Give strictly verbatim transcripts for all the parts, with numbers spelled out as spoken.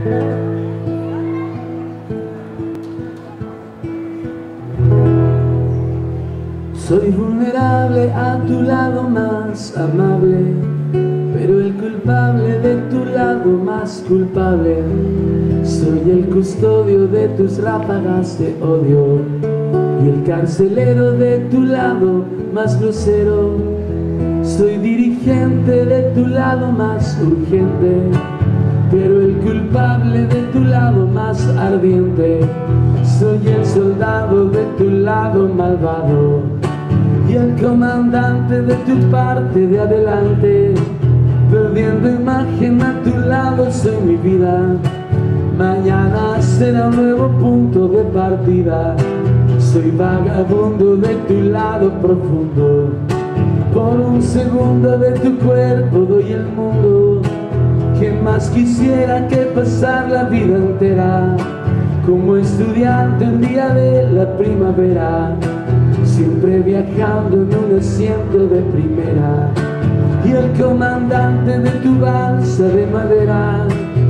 Soy vulnerable a tu lado más amable, pero el culpable de tu lado más culpable. Soy el custodio de tus ráfagas de odio y el carcelero de tu lado más grosero. Soy dirigente de tu lado más urgente, pero el culpable de tu lado más ardiente. Soy el soldado de tu lado malvado y el comandante de tu parte de adelante. Perdiendo imagen a tu lado soy mi vida. Mañana será un nuevo punto de partida. Soy vagabundo de tu lado profundo. Por un segundo de tu cuerpo doy el mundo. ¿Qué más quisiera que pasar la vida entera como estudiante un día de la primavera? Siempre viajando en un asiento de primera y el comandante de tu balsa de madera.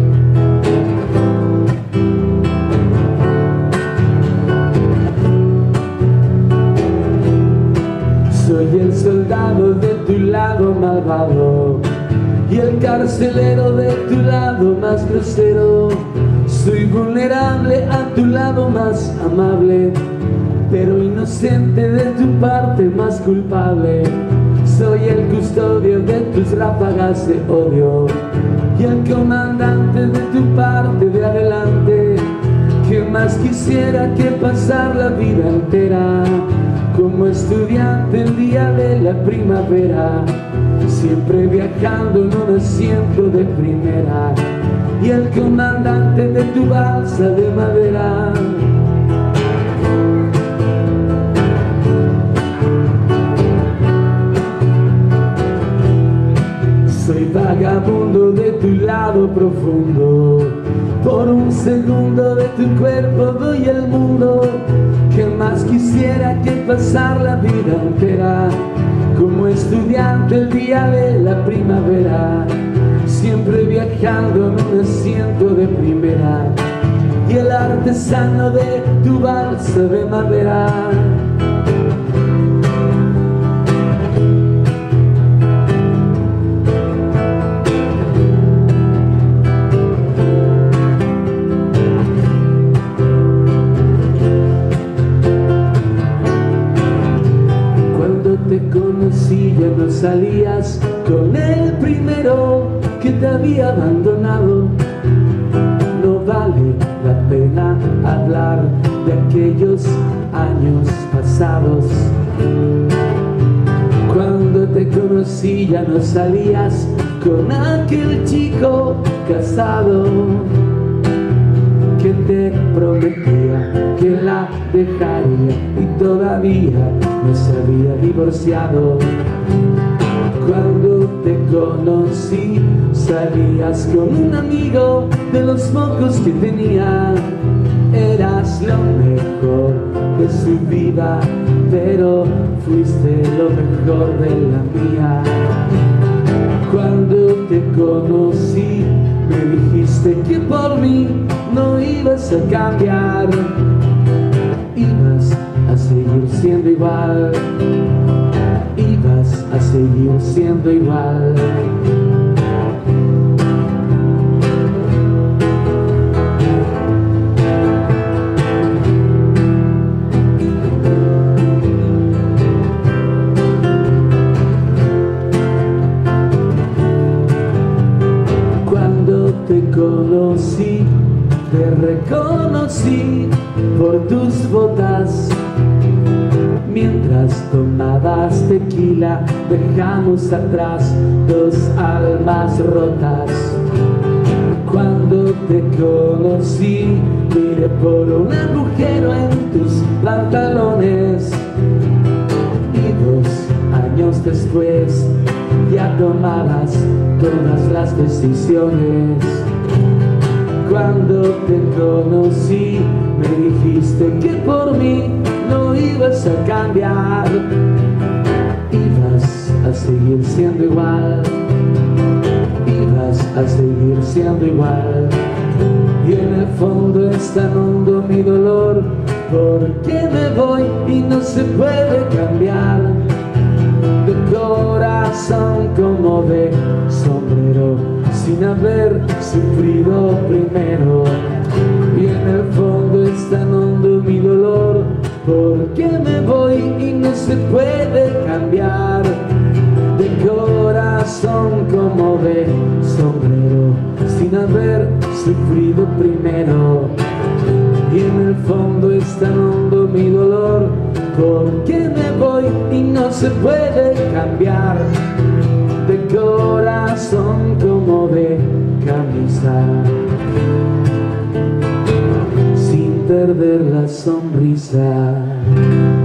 Soy el soldado de tu lado malvado y el carcelero de tu lado más grosero. Soy vulnerable a tu lado más amable, pero inocente de tu parte más culpable. Soy el custodio de tus ráfagas de odio y el comandante de tu parte de adelante. ¿Qué más quisiera que pasar la vida entera como estudiante el día de la primavera? Siempre viajando en un asiento de primera y el comandante de tu balsa de madera. Soy vagabundo de tu lado profundo. Por un segundo de tu cuerpo doy el mundo. ¿Qué más quisiera que pasar la vida entera como estudiante el día de la primavera? Siempre viajando en un asiento de primera y el artesano de tu balsa de madera. Te conocí ya no salías con el primero que te había abandonado. No vale la pena hablar de aquellos años pasados. Cuando te conocí ya no salías con aquel chico casado que te prometía que la dejaría y todavía no se había divorciado. Cuando te conocí salías con un amigo de los pocos que tenía. Eras lo mejor de su vida, pero fuiste lo mejor de la mía. Cuando te conocí me dijiste que por mí no ibas a cambiar, ibas a seguir siendo igual, ibas a seguir siendo igual. Te conocí, te reconocí por tus botas. Mientras tomabas tequila dejamos atrás dos almas rotas. Cuando te conocí miré por un agujero en tus pantalones y dos años después ya tomabas todas las decisiones. Cuando te conocí me dijiste que por mí no ibas a cambiar, ibas a seguir siendo igual, ibas a seguir siendo igual. y en el fondo es tan hondo mi dolor, porque me voy y no se puede cambiar de corazón como de sombrero, sin haber sufrido primero. Y en el fondo es tan hondo mi dolor, porque me voy y no se puede cambiar de corazón como de sombrero, sin haber sufrido primero. Y en el fondo es tan hondo mi dolor, porque me voy y no se puede cambiar de corazón como de camisa, sin perder la sonrisa.